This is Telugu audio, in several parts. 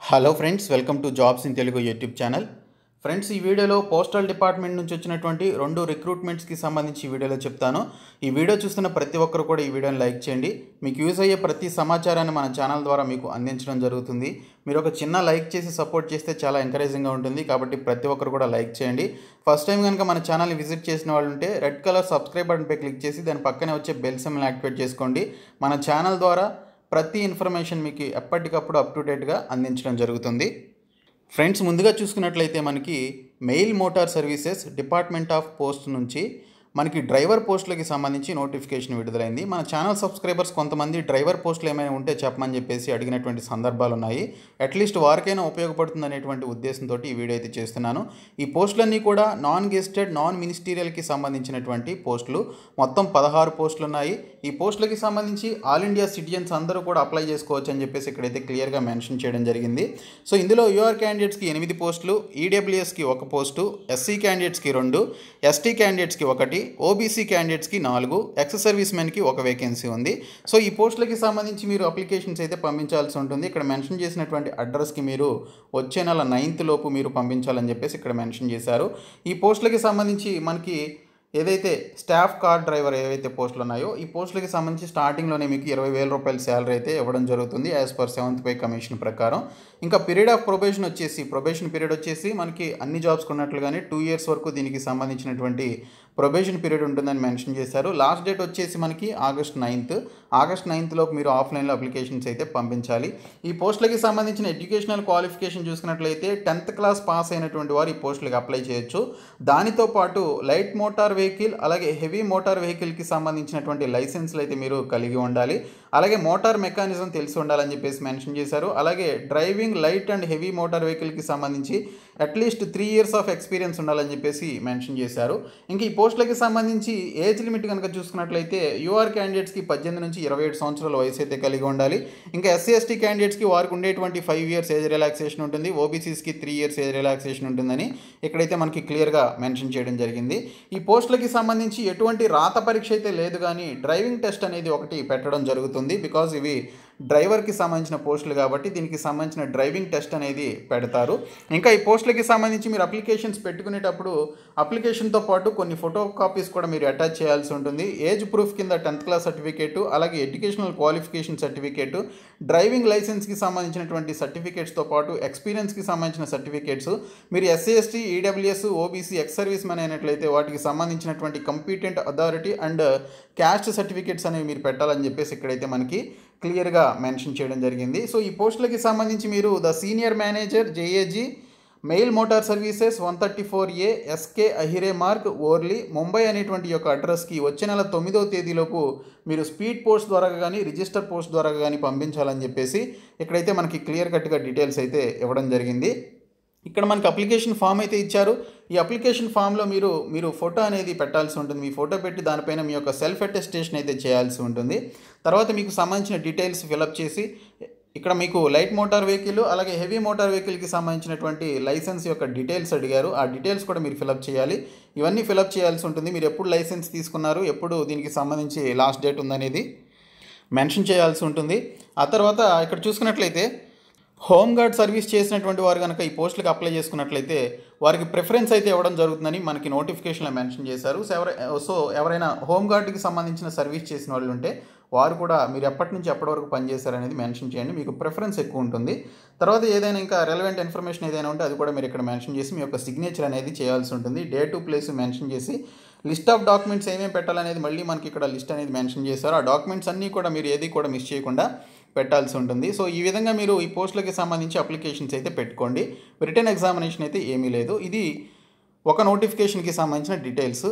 Hello friends, welcome to jobs in Telugu YouTube channel. Friends, ఈ వీడియోలో పోస్టల్ డిపార్ట్మెంట్ నుంచి వచ్చినటువంటి 2 రిక్రూట్మెంట్స్కి సంబంధించి ఈ వీడియోలో చెప్తాను. ఈ వీడియో చూస్తున్న ప్రతి ఒక్కరు కూడా ఈ వీడియోని లైక్ చేయండి. మీకు యూజ్ అయ్యే ప్రతి సమాచారాన్ని మన ఛానల్ ద్వారా మీకు అందించడం జరుగుతుంది. మీరు ఒక చిన్న లైక్ చేసి సపోర్ట్ చేస్తే చాలా ఎంకరేజింగ్గా ఉంటుంది. కాబట్టి ప్రతి ఒక్కరు కూడా లైక్ చేయండి. ఫస్ట్ టైం కనుక మన ఛానల్ని విజిట్ చేసిన వాళ్ళు ఉంటే రెడ్ కలర్ సబ్స్క్రైబ్ బటన్పై క్లిక్ చేసి దాని పక్కనే వచ్చే బెల్ సింబల్ని యాక్టివేట్ చేసుకోండి. మన ఛానల్ ద్వారా ప్రతి ఇన్ఫర్మేషన్ మీకు ఎప్పటికప్పుడు అప్ టు డేట్గా అందించడం జరుగుతుంది. ఫ్రెండ్స్, ముందుగా చూసుకున్నట్లయితే మనకి mail motor services department of post నుంచి మనకి డ్రైవర్ పోస్టులకి సంబంధించి నోటిఫికేషన్ విడుదలైంది. మన ఛానల్ సబ్స్క్రైబర్స్ కొంతమంది డ్రైవర్ పోస్టులు ఏమైనా ఉంటే చెప్పమని చెప్పేసి అడిగినటువంటి సందర్భాలు ఉన్నాయి. అట్లీస్ట్ వారికైనా ఉపయోగపడుతుంది అనేటువంటి ఉద్దేశంతో ఈ వీడియో అయితే చేస్తున్నాను. ఈ పోస్టులన్నీ కూడా నాన్ గెస్టెడ్ నాన్ మినిస్టీరియల్కి సంబంధించినటువంటి పోస్టులు. మొత్తం 16 పోస్టులు ఉన్నాయి. ఈ పోస్టులకి సంబంధించి ఆల్ ఇండియా సిటిజన్స్ అందరూ కూడా అప్లై చేసుకోవచ్చు అని చెప్పేసి ఇక్కడైతే క్లియర్గా మెన్షన్ చేయడం జరిగింది. సో ఇందులో యూఆర్ క్యాండిడేట్స్కి 8 పోస్టులు, ఈడబ్ల్యూఎస్కి 1 పోస్టు, ఎస్సీ క్యాండిడేట్స్కి 2, ఎస్టీ క్యాండిడేట్స్కి 1, ఓబీసీ క్యాండిడేట్స్కి 4, ఎక్స్ సర్వీస్ మెన్కి 1 వేకెన్సీ ఉంది. సో ఈ పోస్టులకి సంబంధించి మీరు అప్లికేషన్స్ అయితే పంపించాల్సి ఉంటుంది. ఇక్కడ మెన్షన్ చేసినటువంటి అడ్రస్కి మీరు వచ్చే నెల 9th లోపు మీరు పంపించాలని చెప్పేసి ఇక్కడ మెన్షన్ చేశారు. ఈ పోస్టులకి సంబంధించి మనకి ఏదైతే స్టాఫ్ కార్ డ్రైవర్ ఏవైతే పోస్టులు ఉన్నాయో ఈ పోస్టులకి సంబంధించి స్టార్టింగ్లోనే మీకు 20,000 రూపాయల శాలరీ అయితే ఇవ్వడం జరుగుతుంది as per 7th pay commission ప్రకారం. ఇంకా పీరియడ్ ఆఫ్ ప్రొబేషన్ పీరియడ్ వచ్చేసి మనకి అన్ని జాబ్స్కి ఉన్నట్లుగానే 2 years వరకు దీనికి సంబంధించినటువంటి ప్రొబేషన్ పీరియడ్ ఉంటుందని మెన్షన్ చేశారు. లాస్ట్ డేట్ వచ్చేసి మనకి ఆగస్ట్ 9th లోపు మీరు ఆఫ్లైన్లో అప్లికేషన్స్ అయితే పంపించాలి. ఈ పోస్టులకి సంబంధించిన ఎడ్యుకేషనల్ క్వాలిఫికేషన్ చూసుకున్నట్లయితే 10th క్లాస్ పాస్ అయినటువంటి వారు ఈ పోస్టులకి అప్లై చేయొచ్చు. దానితో పాటు లైట్ మోటార్ వెహికల్ అలాగే హెవీ మోటార్ వెహికల్కి సంబంధించినటువంటి లైసెన్స్లు అయితే మీరు కలిగి ఉండాలి. అలాగే మోటార్ మెకానిజం తెలిసి ఉండాలని చెప్పేసి మెన్షన్ చేశారు. అలాగే driving light and heavy motor వెహికల్కి సంబంధించి అట్లీస్ట్ 3 years ఆఫ్ ఎక్స్పీరియన్స్ ఉండాలని చెప్పేసి మెన్షన్ చేశారు. ఇంకా ఈ పోస్టులకి సంబంధించి ఏజ్ లిమిట్ కనుక చూసుకున్నట్లయితే యూఆర్ క్యాండిడేట్స్కి 18 నుంచి 27 సంవత్సరాల వయసు అయితే కలిగి ఉండాలి. ఇంకా ఎస్సీ ఎస్టీ క్యాండిడేట్స్కి వారికి ఉండేటువంటి 5 years ఏజ్ రిలాక్సేషన్ ఉంటుంది. ఓబీసీస్కి 3 years ఏజ్ రిలాక్సేషన్ ఉంటుందని ఇక్కడైతే మనకి క్లియర్గా మెన్షన్ చేయడం జరిగింది. ఈ పోస్టులకి సంబంధించి ఎటువంటి రాత పరీక్ష అయితే లేదు, కానీ డ్రైవింగ్ టెస్ట్ అనేది ఒకటి పెట్టడం జరుగుతుంది. బికాజ్ ఇవి డ్రైవర్కి సంబంధించిన పోస్టులు కాబట్టి దీనికి సంబంధించిన డ్రైవింగ్ టెస్ట్ అనేది పెడతారు. ఇంకా ఈ పోస్టులకి సంబంధించి మీరు అప్లికేషన్స్ పెట్టుకునేటప్పుడు అప్లికేషన్తో పాటు కొన్ని ఫోటో కాపీస్ కూడా మీరు అటాచ్ చేయాల్సి ఉంటుంది. ఏజ్ ప్రూఫ్ కింద 10th క్లాస్ సర్టిఫికేటు, అలాగే ఎడ్యుకేషనల్ క్వాలిఫికేషన్ సర్టిఫికేటు, డ్రైవింగ్ లైసెన్స్కి సంబంధించినటువంటి సర్టిఫికేట్స్తో పాటు ఎక్స్పీరియన్స్కి సంబంధించిన సర్టిఫికేట్స్, మీరు SC ST EWS OBC ex service men అయినట్లయితే వాటికి సంబంధించినటువంటి competent authority and caste certificates అనేవి మీరు పెట్టాలని చెప్పేసి ఇక్కడైతే మనకి క్లియర్గా మెన్షన్ చేయడం జరిగింది. సో ఈ పోస్టులకి సంబంధించి మీరు the senior manager JAG mail motor services 134A SK Ahire Marg Worli Mumbai అనేటువంటి యొక్క అడ్రస్కి వచ్చే నెల 9వ తేదీలోపు మీరు స్పీడ్ పోస్ట్ ద్వారా కానీ రిజిస్టర్ పోస్ట్ ద్వారా కానీ పంపించాలని చెప్పేసి ఇక్కడైతే మనకి క్లియర్ కట్గా డీటెయిల్స్ అయితే ఇవ్వడం జరిగింది. ఇక్కడ మనకి అప్లికేషన్ ఫామ్ అయితే ఇచ్చారు. ఈ అప్లికేషన్ ఫామ్లో మీరు ఫోటో అనేది పెట్టాల్సి ఉంటుంది. మీ ఫోటో పెట్టి దానిపైన మీ యొక్క సెల్ఫ్ అటెస్టేషన్ అయితే చేయాల్సి ఉంటుంది. తర్వాత మీకు సంబంధించిన డీటెయిల్స్ ఫిలప్ చేసి ఇక్కడ మీకు లైట్ మోటార్ వెహికల్ అలాగే హెవీ మోటార్ వెహికల్కి సంబంధించినటువంటి లైసెన్స్ యొక్క డీటెయిల్స్ అడిగారు. ఆ డీటెయిల్స్ కూడా మీరు ఫిలప్ చేయాలి. ఇవన్నీ ఫిలప్ చేయాల్సి ఉంటుంది. మీరు ఎప్పుడు లైసెన్స్ తీసుకున్నారు, ఎప్పుడు దీనికి సంబంధించి లాస్ట్ డేట్ ఉందనేది మెన్షన్ చేయాల్సి ఉంటుంది. ఆ తర్వాత ఇక్కడ చూసుకున్నట్లయితే హోమ్ గార్డ్ సర్వీస్ చేసినటువంటి వారు కనుక ఈ పోస్టులకు అప్లై చేసుకున్నట్లయితే వారికి ప్రిఫరెన్స్ అయితే ఇవ్వడం జరుగుతుందని మనకి నోటిఫికేషన్లో మెన్షన్ చేశారు. సో ఎవరైనా హోమ్ గార్డ్కి సంబంధించిన సర్వీస్ చేసిన వాళ్ళు ఉంటే వారు కూడా మీరు ఎప్పటి నుంచి ఎప్పటి వరకు పనిచేశారనేది మెన్షన్ చేయండి. మీకు ప్రిఫరెన్స్ ఎక్కువ ఉంటుంది. తర్వాత ఏదైనా ఇంకా రెలవెంట్ ఇన్ఫర్మేషన్ ఏదైనా ఉంటే అది కూడా మీరు ఇక్కడ మెన్షన్ చేసి మీ యొక్క సిగ్నేచర్ అనేది చేయాల్సి ఉంటుంది. డేటు ప్లేస్ మెన్షన్ చేసి లిస్ట్ ఆఫ్ డాక్యుమెంట్స్ ఏమేమి పెట్టాలనేది మళ్ళీ మనకి ఇక్కడ లిస్ట్ అనేది మెన్షన్ చేశారు. ఆ డాక్యుమెంట్స్ అన్నీ కూడా మీరు ఏది కూడా మిస్ చేయకుండా పెట్టాల్సి ఉంటుంది. సో ఈ విధంగా మీరు ఈ పోస్టులకి సంబంధించి అప్లికేషన్స్ అయితే పెట్టుకోండి. రిటన్ ఎగ్జామినేషన్ అయితే ఏమీ లేదు. ఇది ఒక నోటిఫికేషన్కి సంబంధించిన డీటెయిల్స్.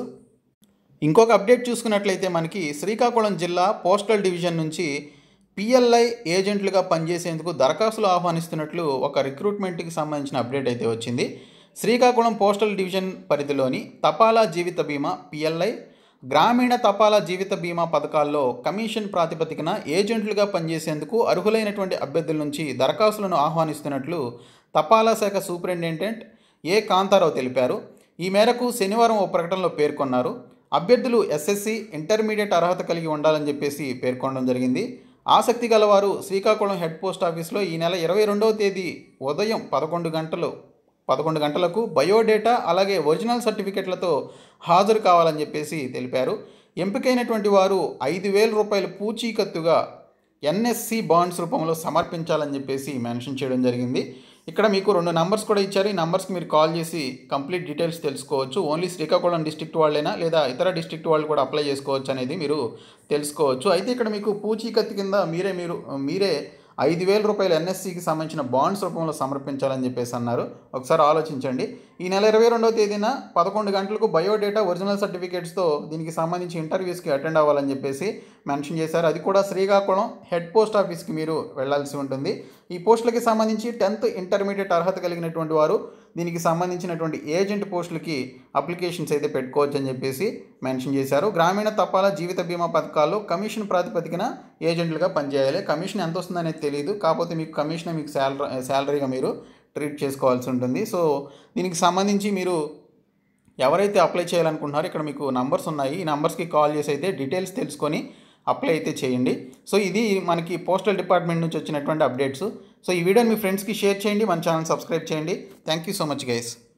ఇంకొక అప్డేట్ చూసుకున్నట్లయితే మనకి శ్రీకాకుళం జిల్లా పోస్టల్ డివిజన్ నుంచి పిఎల్ఐ ఏజెంట్లుగా పనిచేసేందుకు దరఖాస్తులు ఆహ్వానిస్తున్నట్లు ఒక రిక్రూట్మెంట్కి సంబంధించిన అప్డేట్ అయితే వచ్చింది. శ్రీకాకుళం పోస్టల్ డివిజన్ పరిధిలోని తపాలా జీవిత బీమా పిఎల్ఐ గ్రామీణ తపాలా జీవిత బీమా పథకాల్లో కమిషన్ ప్రాతిపదికన ఏజెంట్లుగా పనిచేసేందుకు అర్హులైనటువంటి అభ్యర్థుల నుంచి దరఖాస్తులను ఆహ్వానిస్తున్నట్లు తపాలా శాఖ సూపరింటెండెంట్ ఏ కాంతారావు తెలిపారు. ఈ మేరకు శనివారం ఓ ప్రకటనలో పేర్కొన్నారు. అభ్యర్థులు ఎస్ఎస్సి ఇంటర్మీడియట్ అర్హత కలిగి ఉండాలని చెప్పేసి పేర్కొనడం జరిగింది. ఆసక్తి గలవారు శ్రీకాకుళం హెడ్ పోస్ట్ ఆఫీస్లో ఈ నెల 22వ తేదీ ఉదయం 11 గంటలకు బయోడేటా అలాగే ఒరిజినల్ సర్టిఫికెట్లతో హాజరు కావాలని చెప్పేసి తెలిపారు. ఎంపికైనటువంటి వారు 5,000 రూపాయలు పూచీకత్తుగా ఎన్ఎస్సి బాండ్స్ రూపంలో సమర్పించాలని చెప్పేసి మెన్షన్ చేయడం జరిగింది. ఇక్కడ మీకు 2 నంబర్స్ కూడా ఇచ్చారు. ఈ నంబర్స్కి మీరు కాల్ చేసి కంప్లీట్ డీటెయిల్స్ తెలుసుకోవచ్చు. ఓన్లీ శ్రీకాకుళం డిస్ట్రిక్ట్ వాళ్ళైనా లేదా ఇతర డిస్ట్రిక్ట్ వాళ్ళు కూడా అప్లై చేసుకోవచ్చు అనేది మీరు తెలుసుకోవచ్చు. అయితే ఇక్కడ మీకు పూచీకత్తు కింద మీరే 5,000 రూపాయలు ఎన్ఎస్సికి సంబంధించిన బాండ్స్ రూపంలో సమర్పించాలని చెప్పేసి అన్నారు. ఒకసారి ఆలోచించండి. ఈ నెల 22వ తేదీన 11 గంటలకు బయోడేటా ఒరిజినల్ సర్టిఫికేట్స్తో దీనికి సంబంధించి ఇంటర్వ్యూస్కి అటెండ్ అవ్వాలని చెప్పేసి మెన్షన్ చేశారు. అది కూడా శ్రీకాకుళం హెడ్ పోస్ట్ ఆఫీస్కి మీరు వెళ్లాల్సి ఉంటుంది. ఈ పోస్టులకి సంబంధించి 10th ఇంటర్మీడియట్ అర్హత కలిగినటువంటి వారు దీనికి సంబంధించినటువంటి ఏజెంట్ పోస్టులకి అప్లికేషన్స్ అయితే పెట్టుకోవచ్చు అని చెప్పేసి మెన్షన్ చేశారు. గ్రామీణ తపాలా జీవిత బీమా పథకాల్లో కమిషన్ ప్రాతిపదికన ఏజెంట్లుగా పనిచేయాలి. కమిషన్ ఎంత వస్తుందనేది తెలియదు, కాకపోతే మీకు కమిషన్ మీకు శాలరీగా మీరు ట్రీట్ చేసుకోవాల్సి ఉంటుంది. సో దీనికి సంబంధించి మీరు ఎవరైతే అప్లై చేయాలనుకుంటున్నారో ఇక్కడ మీకు నంబర్స్ ఉన్నాయి. ఈ నంబర్స్కి కాల్ చేసి అయితే డీటెయిల్స్ తెలుసుకొని అప్లై అయితే చేయండి. సో ఇది మనకి పోస్టల్ డిపార్ట్మెంట్ నుంచి వచ్చినటువంటి అప్డేట్స్. సో ఈ వీడియోని మీ ఫ్రెండ్స్కి షేర్ చేయండి, మన ఛానల్ సబ్స్క్రైబ్ చేయండి. Thank you so much guys.